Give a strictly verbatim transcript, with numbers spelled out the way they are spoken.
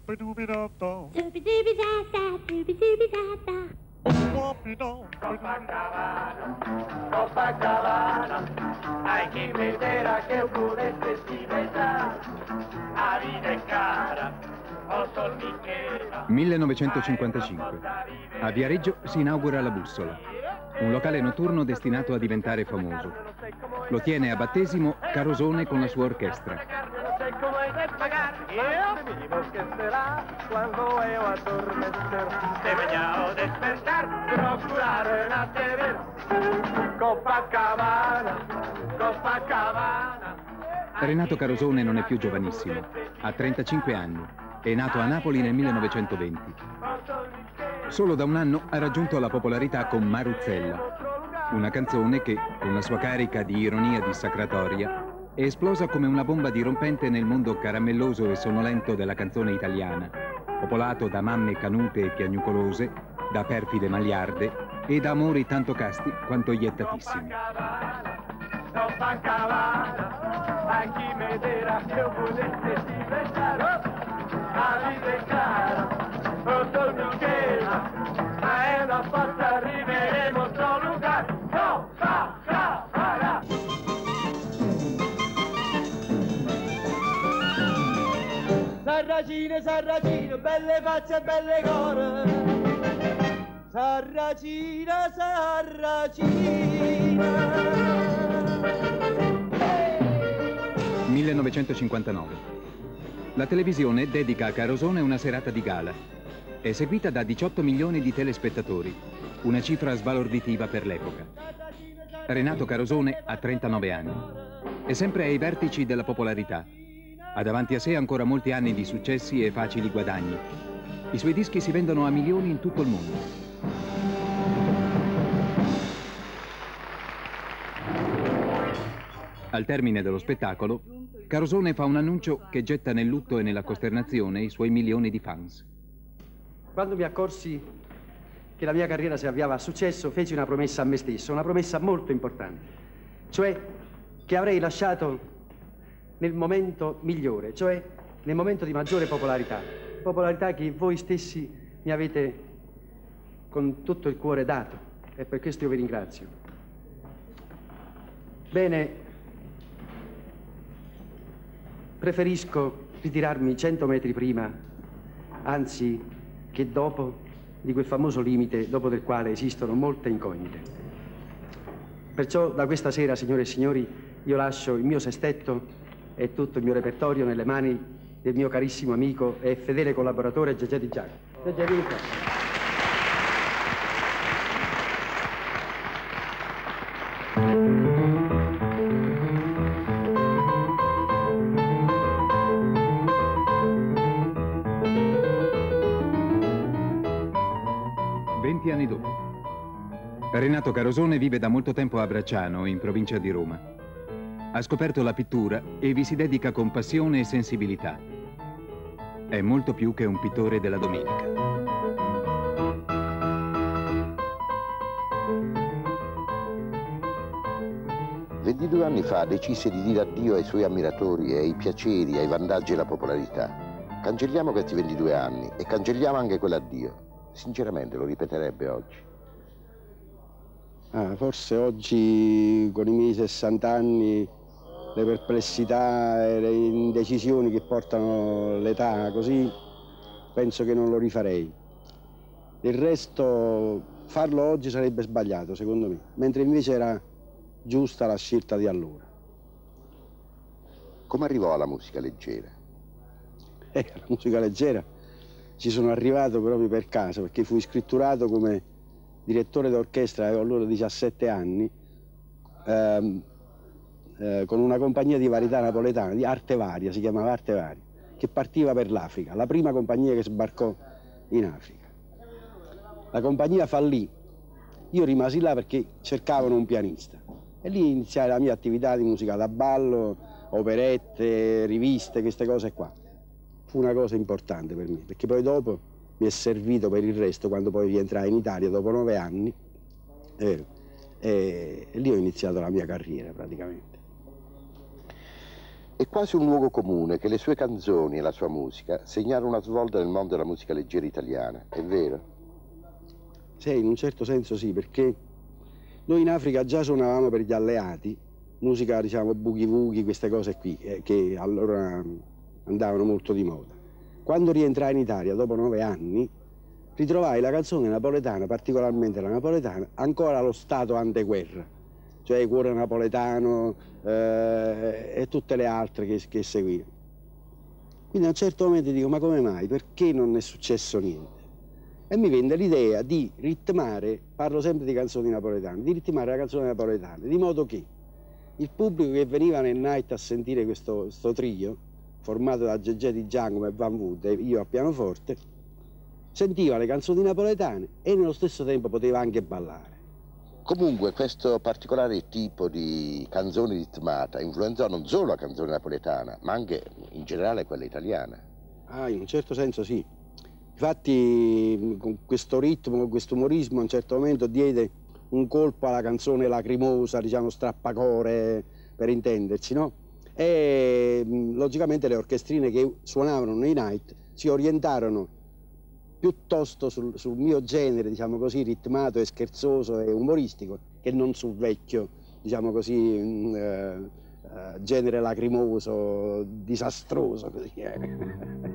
Copacabana, Copacabana, ai chi vedrà che pure festività, a vita è cara, o solmichera. millenovecentocinquantacinque. A Viareggio si inaugura La Bussola, un locale notturno destinato a diventare famoso. Lo tiene a battesimo Carosone con la sua orchestra. Quando io addormenter, te veniamo despertar, procurare una T V. Copacabana, Copacabana. Renato Carosone non è più giovanissimo, ha trentacinque anni, è nato a Napoli nel millenovecentoventi. Solo da un anno ha raggiunto la popolarità con Maruzzella, una canzone che, con la sua carica di ironia dissacratoria, è esplosa come una bomba dirompente nel mondo caramelloso e sonnolento della canzone italiana, popolato da mamme canute e piagnucolose, da perfide magliarde e da amori tanto casti quanto iettatissimi. Sarracine, sarracine, belle facce, belle core. Sarracina, sarracina. millenovecentocinquantanove. La televisione dedica a Carosone una serata di gala. È seguita da diciotto milioni di telespettatori, una cifra sbalorditiva per l'epoca. Renato Carosone ha trentanove anni. È sempre ai vertici della popolarità. Ha davanti a sé ancora molti anni di successi e facili guadagni. I suoi dischi si vendono a milioni in tutto il mondo. Al termine dello spettacolo, Carosone fa un annuncio che getta nel lutto e nella costernazione i suoi milioni di fans. Quando mi accorsi che la mia carriera si avviava a successo, feci una promessa a me stesso, una promessa molto importante, cioè che avrei lasciato nel momento migliore, cioè nel momento di maggiore popolarità, popolarità che voi stessi mi avete con tutto il cuore dato, e per questo io vi ringrazio. Bene, preferisco ritirarmi cento metri prima, anzi che dopo, di quel famoso limite dopo del quale esistono molte incognite. Perciò da questa sera, signore e signori, io lascio il mio sestetto e tutto il mio repertorio nelle mani del mio carissimo amico e fedele collaboratore Gegè Di Giacomo. Gegè, vinca. Venti anni dopo. Renato Carosone vive da molto tempo a Bracciano, in provincia di Roma. Ha scoperto la pittura e vi si dedica con passione e sensibilità. È molto più che un pittore della domenica. ventidue anni fa decise di dire addio ai suoi ammiratori, ai piaceri, ai vantaggi e alla popolarità. Cancelliamo questi ventidue anni e cancelliamo anche quell'addio. Sinceramente lo ripeterebbe oggi. Ah, forse oggi, con i miei sessanta anni, le perplessità e le indecisioni che portano l'età così, penso che non lo rifarei. Del resto, farlo oggi sarebbe sbagliato, secondo me, mentre invece era giusta la scelta di allora. Come arrivò alla musica leggera? Eh, la musica leggera ci sono arrivato proprio per caso, perché fui scritturato come direttore d'orchestra, avevo allora diciassette anni, ehm, eh, con una compagnia di varietà napoletana, di Arte Varia, si chiamava Arte Varia, che partiva per l'Africa, la prima compagnia che sbarcò in Africa. La compagnia fallì, io rimasi là perché cercavano un pianista e lì iniziai la mia attività di musica da ballo, operette, riviste, queste cose qua. Fu una cosa importante per me, perché poi dopo mi è servito per il resto quando poi rientrai in Italia dopo nove anni eh, e, e lì ho iniziato la mia carriera praticamente. È quasi un luogo comune che le sue canzoni e la sua musica segnarono una svolta nel mondo della musica leggera italiana, è vero? Sì, in un certo senso sì, perché noi in Africa già suonavamo per gli alleati, musica diciamo boogie woogie, queste cose qui, eh, che allora andavano molto di moda. Quando rientrai in Italia, dopo nove anni, ritrovai la canzone napoletana, particolarmente la napoletana, ancora allo stato anteguerra, cioè Cuore Napoletano eh, e tutte le altre che, che seguivano. Quindi a un certo momento dico, ma come mai? Perché non è successo niente? E mi venne l'idea di ritmare, parlo sempre di canzoni napoletane, di ritmare la canzone napoletana, di modo che il pubblico che veniva nel night a sentire questo, questo trio, formato da Gegè Di Giacomo e Van Wood e io a pianoforte, sentiva le canzoni napoletane e nello stesso tempo poteva anche ballare. Comunque questo particolare tipo di canzone ritmata influenzò non solo la canzone napoletana, ma anche in generale quella italiana. Ah, in un certo senso sì. Infatti con questo ritmo, con questo umorismo a un certo momento diede un colpo alla canzone lacrimosa, diciamo strappacore, per intenderci, no? E logicamente le orchestrine che suonavano nei night si orientarono piuttosto sul, sul mio genere, diciamo così, ritmato e scherzoso e umoristico, che non sul vecchio, diciamo così, eh, eh, genere lacrimoso, disastroso, così. Eh.